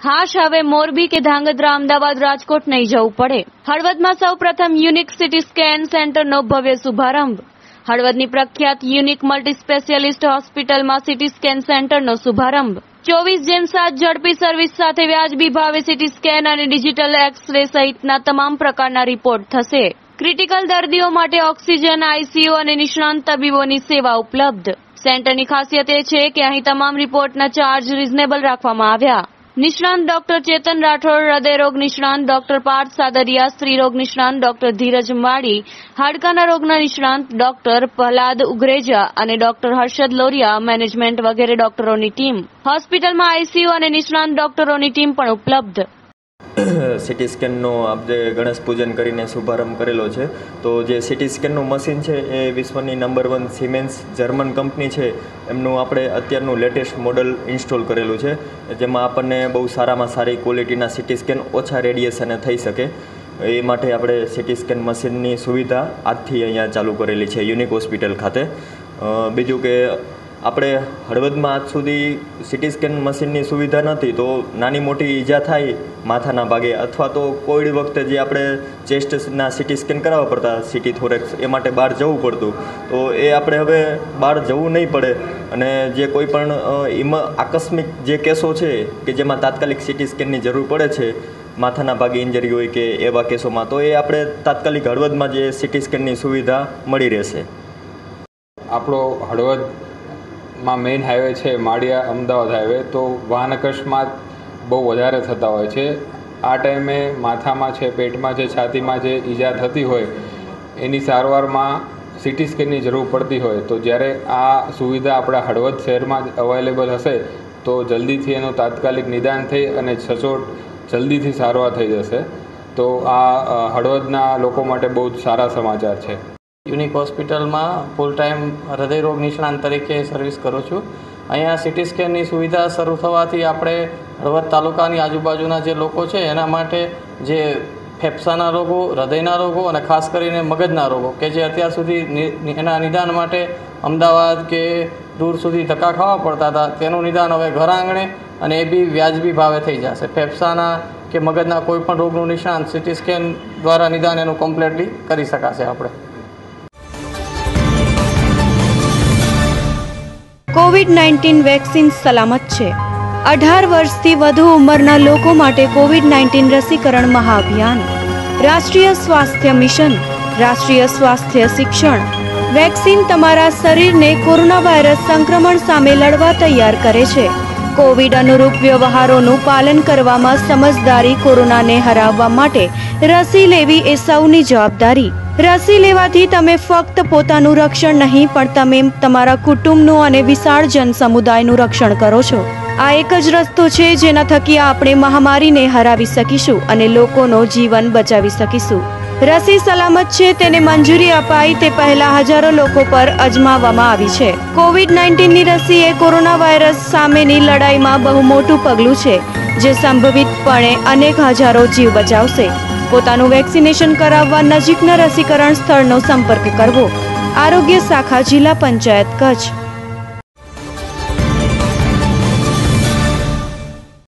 હાશ હવે મોરબી કે ધાંગધ્રા, અમદાવાદ, રાજકોટ નહીં જવું પડે. હળવદમાં સૌ પ્રથમ યુનિક સિટી સ્કેન સેન્ટરનો ભવ્ય શુભારંભ. હળવદની પ્રખ્યાત યુનિક મલ્ટી સ્પેશિયાલિસ્ટ હોસ્પિટલમાં સિટી સ્કેન સેન્ટરનો શુભારંભ. 24/7 ઝડપી સર્વિસ સાથે વ્યાજબી ભાવે સિટી સ્કેન અને ડિજિટલ એક્સ-રે સહિતના તમામ પ્રકારના રિપોર્ટ થશે. ક્રિટિકલ દર્દીઓ માટે ઓક્સિજન, આઈસીયુ અને નિષ્ણાંત તબીબોની સેવા ઉપલબ્ધ. સેન્ટરની ખાસિયત એ છે કે અહીં તમામ રિપોર્ટના ચાર્જ રિઝનેબલ રાખવામાં આવ્યા. નિષ્ણાંત ડોક્ટર ચેતન રાઠોડ, હૃદયરોગ નિષ્ણાંત ડોક્ટર પાર્થ સાદરિયા, સ્ત્રીરોગ નિષ્ણાંત ડોક્ટર ધીરજ માળી, હાડકાના રોગના નિષ્ણાંત ડોક્ટર પ્રહલાદ ઉગરેજા અને ડોક્ટર હર્ષદ લોરિયા, મેનેજમેન્ટ વગેરે ડોક્ટરોની ટીમ. હોસ્પિટલમાં આઈસીયુ અને નિષ્ણાંત ડોક્ટરોની ટીમ પણ ઉપલબ્ધ. સિટી સ્કેનનો આપણે ગણેશ પૂજન કરીને શુભારંભ કરેલો છે. તો જે સિટી સ્કેનનું મશીન છે એ વિશ્વની નંબર 1 સિમેન્સ જર્મન કંપની છે એમનું આપણે અત્યારનું લેટેસ્ટ મોડલ ઇન્સ્ટોલ કરેલું છે, જેમાં આપણને બહુ સારામાં સારી ક્વોલિટીના સિટી સ્કેન ઓછા રેડિયેશને થઈ શકે એ માટે આપણે સિટી સ્કેન મશીનની સુવિધા આજથી અહીંયા ચાલુ કરેલી છે યુનિક હોસ્પિટલ ખાતે. બીજું કે આપણે હળવદમાં આજ સુધી સિટી સ્કેન મશીનની સુવિધા નહોતી, તો નાની મોટી ઈજા થાય માથાના ભાગે અથવા તો કોવિડ વખતે જે આપણે ચેસ્ટના સિટી સ્કેન કરાવવા પડતા સિટી થોરેક્સ, એ માટે બહાર જવું પડતું. તો એ આપણે હવે બહાર જવું નહીં પડે અને જે કોઈ પણ આકસ્મિક જે કેસો છે કે જેમાં તાત્કાલિક સિટી સ્કેનની જરૂર પડે છે, માથાના ભાગે ઇન્જરી હોય કે એવા કેસોમાં, તો એ આપણે તાત્કાલિક હળવદમાં જે સિટી સ્કેનની સુવિધા મળી રહેશે. આપણો હળવદ માં મેઇન હાઈવે છે માળિયા અમદાવાદ હાઈવે, તો વાહન અકસ્માત બહુ વધારે થતા હોય છે. આ ટાઈમે માથામાં છે, પેટમાં છે, છાતીમાં જે ઈજા થતી હોય એની સારવારમાં સિટી સ્કેનની જરૂર પડતી હોય, તો જ્યારે આ સુવિધા આપણા હળવદ શહેરમાં જ અવેલેબલ હશે તો જલ્દીથી એનું તાત્કાલિક નિદાન થઈ અને સચોટ જલ્દીથી સારવાર થઈ જશે. તો આ હળવદના લોકો માટે બહુ જ સારા સમાચાર છે. યુનિક હોસ્પિટલમાં ફૂલ ટાઈમ હૃદયરોગ નિષ્ણાંત તરીકે સર્વિસ કરું છું. અહીંયા સિટી સ્કેનની સુવિધા શરૂ થવાથી આપણે હળવદ તાલુકાની આજુબાજુના જે લોકો છે એના માટે જે ફેફસાના રોગો, હૃદયના રોગો અને ખાસ કરીને મગજના રોગો કે જે અત્યાર સુધી એના નિદાન માટે અમદાવાદ કે દૂર સુધી ધક્કા ખાવા પડતા હતા, તેનું નિદાન હવે ઘર આંગણે અને એ બી વ્યાજબી ભાવે થઈ જશે. ફેફસાના કે મગજના કોઈ પણ રોગનું નિષ્ણાંત સિટી સ્કેન દ્વારા નિદાન એનું કમ્પ્લીટલી કરી શકાશે. આપણે કોવિડ-19 વેક્સિન સલામત છે. 18 વર્ષથી વધુ ઉંમરના લોકો માટે કોવિડ-19 રસીકરણ મહાઅભિયાન. રાષ્ટ્રીય સ્વાસ્થ્ય મિશન, રાષ્ટ્રીય સ્વાસ્થ્ય શિક્ષણ. વેક્સિન તમારા શરીરને કોરોના વાયરસ સંક્રમણ સામે લડવા તૈયાર કરે છે. કોવિડ અનુરૂપ વ્યવહારોનું પાલન કરવામાં સમજદારી. કોરોનાને હરાવવા માટે રસી લેવી એ સૌની જવાબદારી. રસી લેવાથી તમે ફક્ત પોતાનું રક્ષણ નહીં પણ તમે તમારા કુટુંબનું અને વિશાળ જન સમુદાયનું રક્ષણ કરો છો. આ એક જ રસ્તો છે જેના થકી આપણે મહામારીને હરાવી શકીશું અને લોકોનો જીવન બચાવી શકીશું. રસી સલામત છે તેને મંજૂરી અપાઈ તે પહેલા હજારો લોકો પર અજમાવવામાં આવી છે. કોવિડ-19ની રસી એ કોરોના વાયરસ સામેની લડાઈમાં બહુ મોટું પગલું છે જે સંભવિતપણે અનેક હજારો જીવ બચાવશે. પોતાનું વેક્સિનેશન કરાવવા નજીકના રસીકરણ સ્થળનો સંપર્ક કરવો. આરોગ્ય શાખા, જિલ્લા પંચાયત, કચ્છ.